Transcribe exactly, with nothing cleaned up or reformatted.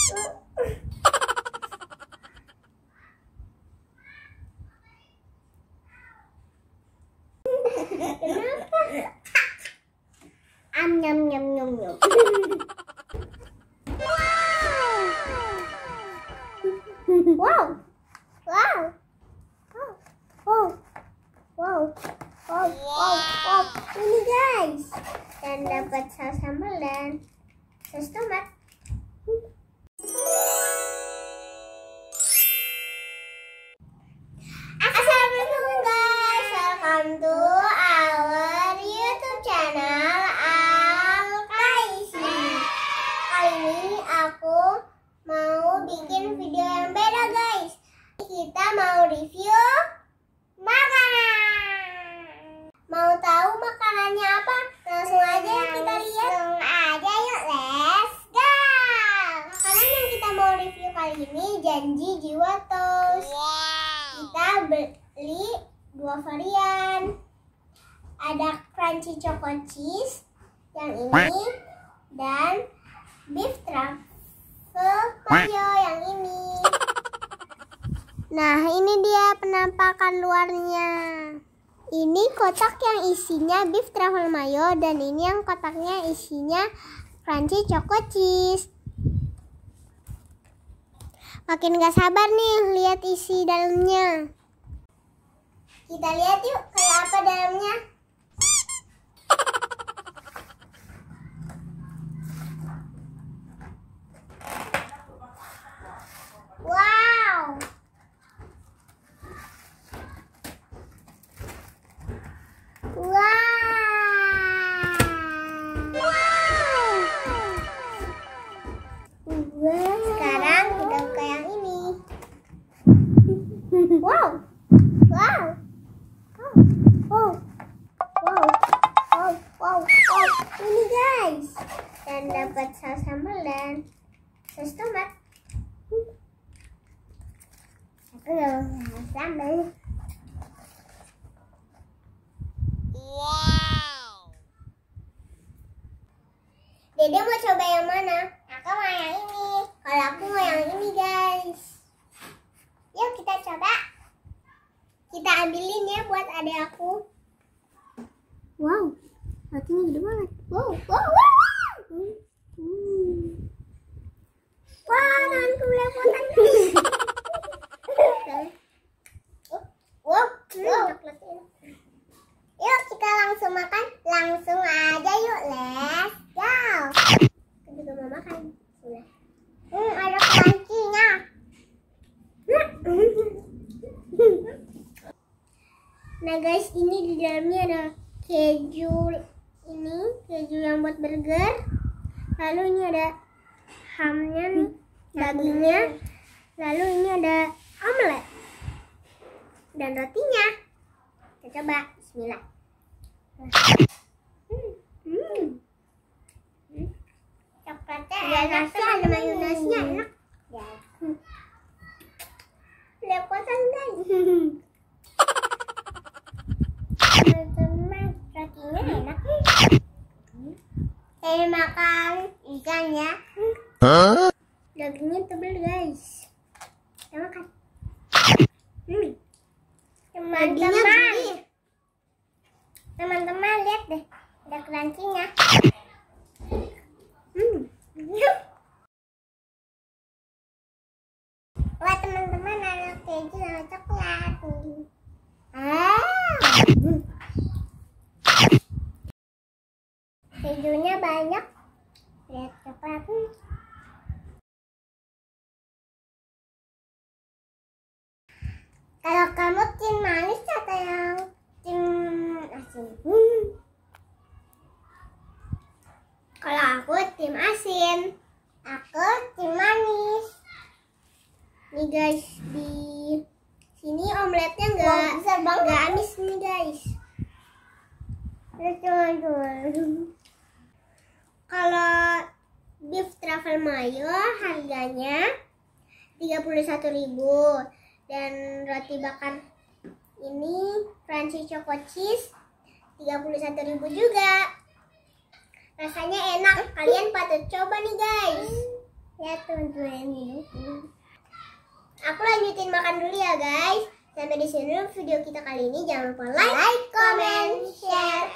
Kenapa? Am nyam nyam nyam nyam. Wow. Wow. Wow. Wow. Wow. Wow. Wow. Ini guys. Dan dapat saus sambal dan saus tomat. Assalamualaikum guys. Welcome to our YouTube channel Al-Kaisi. Kali ini aku mau bikin video yang beda guys. Kita mau review makanan. Mau tahu makanannya apa? Langsung aja kita lihat. Langsung aja yuk, let's go. Makanan yang kita mau review kali ini Janji Jiwa Toast. Kita beli dua varian. Ada crunchy choco cheese yang ini dan beef truffle mayo yang ini. Nah, ini dia penampakan luarnya. Ini kotak yang isinya beef truffle mayo dan ini yang kotaknya isinya crunchy choco cheese. Makin gak sabar nih lihat isi dalamnya. Kita lihat yuk kayak apa dalamnya. Wow. Wow. Sekarang kita buka yang ini. Wow. Wow. Wow. Wow. Wow. Wow. Wow. Ini guys. Dan dapat saus sambal dan saus tomat. Aku mau saus sambal. Wow. Dede mau coba yang mana? Aku mau yang ini. Kalau aku mau yang ini guys. Yuk kita coba. Kita ambilin ya buat adek aku. Wow, rotinya gede banget. Wow, wow, wow. Hmm. Wah, tanganku belepotan. Wow, wow. Yuk kita langsung makan. Langsung aja yuk, let's go. Aku juga mau makan. Hmm, ada crunchy-nya. Nah guys, ini di dalamnya ada keju ini, keju yang buat burger. Lalu ini ada hamnya nih, dagingnya. Lalu ini ada omelet dan rotinya. Kita coba, bismillah. Hmm. Hmm. Coklatnya enak, ada mayonesnya enak. Lepotan guys. Teman-teman, rotinya enak. Saya makan ikan ya. Huh? Dagingnya tebal guys. Kita makan. Hmm. Teman-teman, teman-teman lihat deh, ada crunchy-nya. Hmm. Wah teman-teman, ada keju sama coklat. Ah. Kejunya banyak. Lihat coklatnya. Kalau kamu tim manis atau yang tim asin? Hmm. Kalau aku tim asin, aku tim manis. Nih guys, di sini omeletnya nggak nggak amis nih guys. Kalau beef truffle mayo harganya tiga puluh satu ribu dan roti bakar ini crunchy choco cheese tiga puluh satu ribu juga. Rasanya enak, kalian patut coba nih guys. Ya teman-teman minum. Aku lanjutin makan dulu ya guys. Sampai di sini video kita kali ini. Jangan lupa like, comment, share,